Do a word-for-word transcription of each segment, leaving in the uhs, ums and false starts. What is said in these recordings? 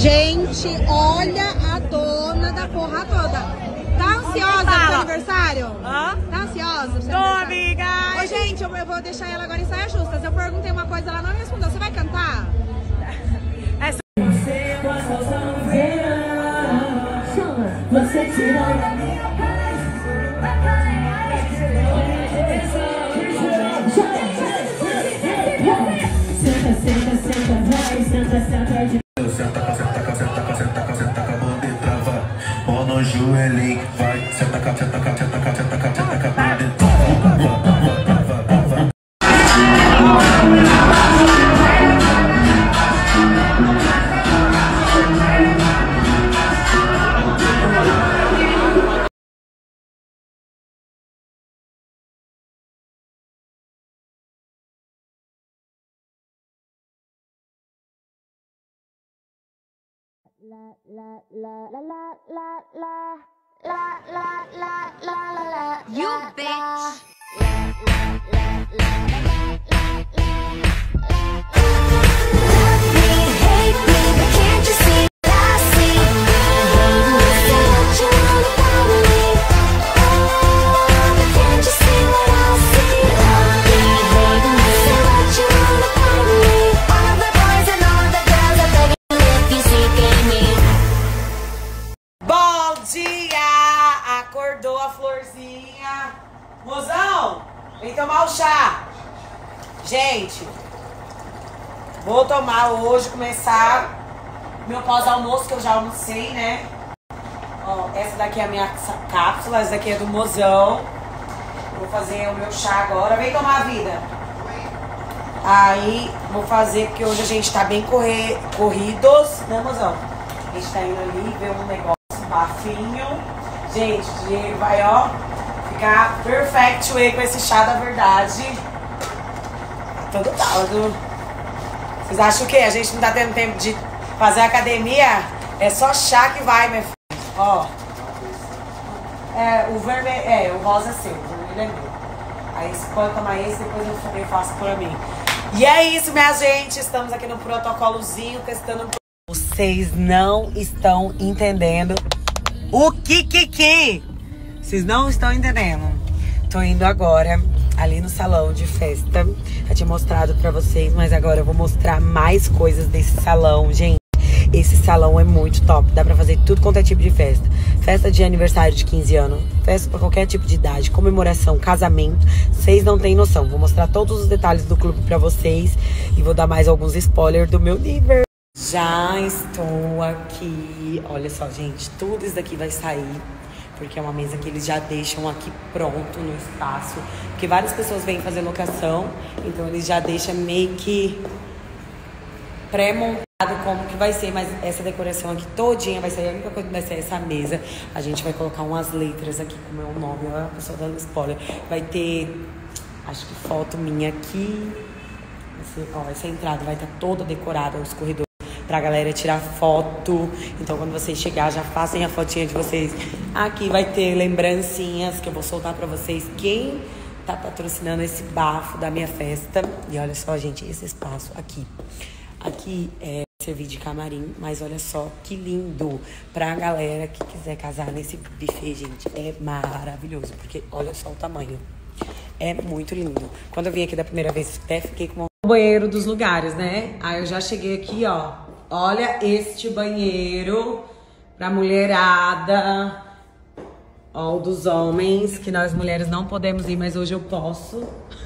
Gente, olha a dona da porra toda. Tá ansiosa pro seu aniversário? Hã? Tá ansiosa pro seu Tô, aniversário? amiga! Ô, gente, eu, eu vou deixar ela agora em saia justas. Eu perguntei uma coisa, ela não me respondeu. Você vai cantar? Essa... Você tirou da minha paz. Senta, senta, senta, vai, senta, senta de Senta, senta, senta, senta, senta, com a bunda e trava. Mão no joelhinho, vai. Senta, senta, senta, senta, senta, senta, com a bunda e trava. La la la la la la la la la la la la la. You bitch. Hate me, but can't you see what I see? Say what you want about me. But can't you see what I see? Say what you want about me. All the boys and all the girls are begging if you seeking me. Bom dia! Acordou a florzinha. Mozão, vem tomar o chá. Gente, vou tomar hoje, começar meu pós-almoço, que eu já almocei, né? Ó, essa daqui é a minha cápsula, essa daqui é do Mozão. Vou fazer o meu chá agora. Vem tomar a vida. Aí, vou fazer, porque hoje a gente tá bem correr, corridos, né, Mozão? A gente tá indo ali ver um negócio bafinho. Gente, o Diego vai, ó, ficar perfect aí com esse chá da verdade. Todo todo. Vocês acham o quê? A gente não tá tendo tempo de fazer academia? É só chá que vai, meu filho. Ó. É, o vermelho, é, o rosa é seu, o vermelho é meu. Aí você pode tomar esse, depois eu, eu faço pra mim. E é isso, minha gente. Estamos aqui no protocolozinho, testando. Vocês não estão entendendo o que que que. Vocês não estão entendendo. Tô indo agora ali no salão de festa. Já tinha mostrado pra vocês, mas agora eu vou mostrar mais coisas desse salão, gente. Esse salão é muito top, dá pra fazer tudo quanto é tipo de festa. Festa de aniversário de quinze anos, festa pra qualquer tipo de idade, comemoração, casamento. Vocês não têm noção. Vou mostrar todos os detalhes do clube pra vocês e vou dar mais alguns spoilers do meu nível. Já estou aqui. Olha só, gente, tudo isso daqui vai sair, porque é uma mesa que eles já deixam aqui pronto no espaço. Porque várias pessoas vêm fazer locação, então eles já deixam meio que pré-montado como que vai ser. Mas essa decoração aqui todinha vai sair. A única coisa que vai ser essa mesa. A gente vai colocar umas letras aqui com o meu nome. Olha a pessoa dando spoiler. Vai ter, acho que foto minha aqui. Esse, ó, essa entrada vai estar toda decorada, os corredores, pra galera tirar foto. Então quando vocês chegar, já façam a fotinha de vocês. Aqui vai ter lembrancinhas que eu vou soltar pra vocês quem tá patrocinando esse bafo da minha festa. E olha só, gente, esse espaço aqui. Aqui é servir de camarim, mas olha só que lindo. Pra galera que quiser casar nesse buffet, gente, é maravilhoso. Porque olha só o tamanho. É muito lindo. Quando eu vim aqui da primeira vez, até fiquei com o banheiro dos lugares, né? Aí eu já cheguei aqui, ó. Olha este banheiro pra mulherada. Ó, o dos homens, que nós mulheres não podemos ir, mas hoje eu posso.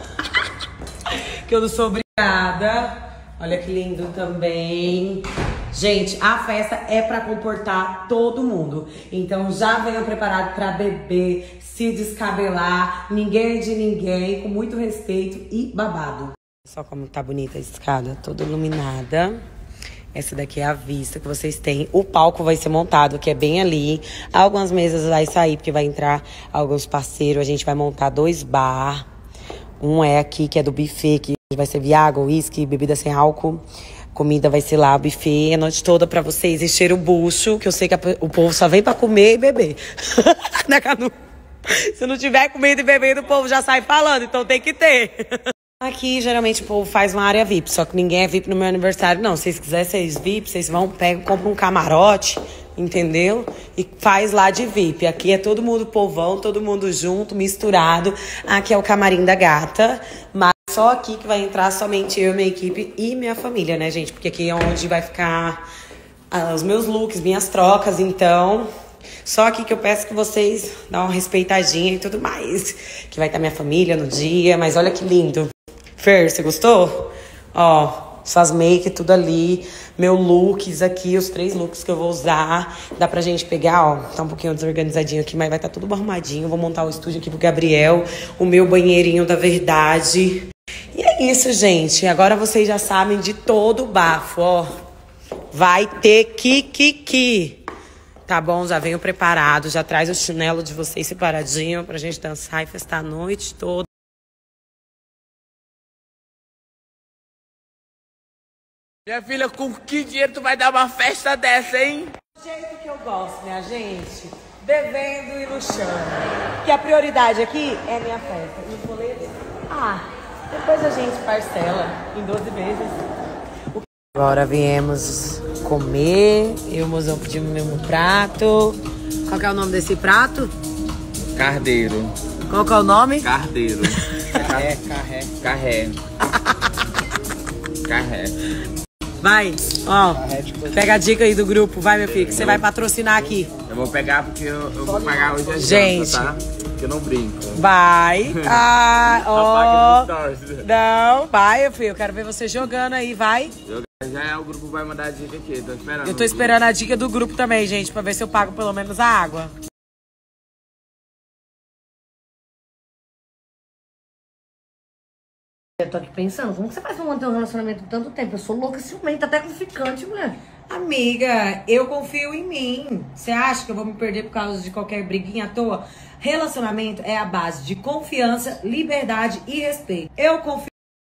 Que eu não sou obrigada. Olha que lindo também. Gente, a festa é pra comportar todo mundo. Então já venham preparado pra beber, se descabelar. Ninguém é de ninguém, com muito respeito e babado. Só como tá bonita a escada, toda iluminada. Essa daqui é a vista que vocês têm. O palco vai ser montado, que é bem ali. Algumas mesas vai sair, porque vai entrar alguns parceiros. A gente vai montar dois bar. Um é aqui, que é do buffet, que vai servir água, uísque, bebida sem álcool. Comida vai ser lá, buffet, a noite toda pra vocês encher o bucho, que eu sei que a, o povo só vem pra comer e beber. Na Canu. Se não tiver comida e bebida, o povo já sai falando, então tem que ter. Aqui, geralmente, o povo faz uma área V I P, só que ninguém é V I P no meu aniversário, não. Se vocês quiserem ser V I P, vocês vão, pegam, compram um camarote, entendeu? E faz lá de V I P. Aqui é todo mundo povão, todo mundo junto, misturado. Aqui é o camarim da gata, mas só aqui que vai entrar somente eu, minha equipe e minha família, né, gente? Porque aqui é onde vai ficar ah, os meus looks, minhas trocas, então... Só aqui que eu peço que vocês dão uma respeitadinha e tudo mais. Que vai estar minha família no dia, mas olha que lindo. Fer, você gostou? Ó, suas make, tudo ali. Meu looks aqui, os três looks que eu vou usar. Dá pra gente pegar, ó. Tá um pouquinho desorganizadinho aqui, mas vai estar tudo arrumadinho. Vou montar o estúdio aqui pro Gabriel. O meu banheirinho da verdade. E é isso, gente. Agora vocês já sabem de todo o bafo, ó. Vai ter kikiki. Tá bom? Já venho preparado. Já traz o chinelo de vocês separadinho pra gente dançar e festar a noite toda. Minha filha, com que dinheiro tu vai dar uma festa dessa, hein? Do jeito que eu gosto, minha gente. Bebendo e luxando. Que a prioridade aqui é minha festa. E os boletos? Ah, depois a gente parcela em doze vezes. Agora viemos comer. Eu e o mozão pedimos o mesmo prato. Qual que é o nome desse prato? Cardeiro. Qual que é o nome? Cardeiro. Carré, carré. Carré. Carré. Vai, ó, pega a dica aí do grupo, vai, meu filho, que você vai patrocinar aqui. Eu vou pegar porque eu, eu vou pagar hoje a Gente. janta, tá? Porque eu não brinco. Vai, ah, ó, Apaga no stories. não, vai, meu filho, eu quero ver você jogando aí, vai. Já é, o grupo vai mandar a dica aqui, tô esperando. Eu tô esperando a dica do grupo também, gente, pra ver se eu pago pelo menos a água. Eu tô aqui pensando, como que você faz pra manter um relacionamento por tanto tempo? Eu sou louca, ciumenta, até com ficante, mulher. Amiga, eu confio em mim. Você acha que eu vou me perder por causa de qualquer briguinha à toa? Relacionamento é a base de confiança, liberdade e respeito. Eu confio.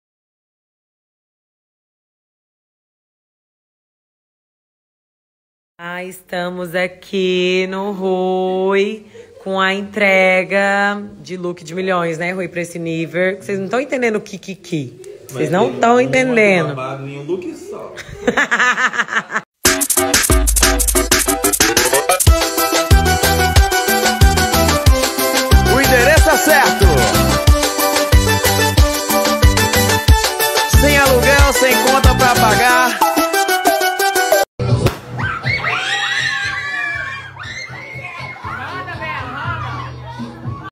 Ah, estamos aqui no Rui com a entrega de look de milhões, né, Rui, pra esse nível. Vocês não estão entendendo o Kikiki. Vocês não estão entendendo. Em um look só.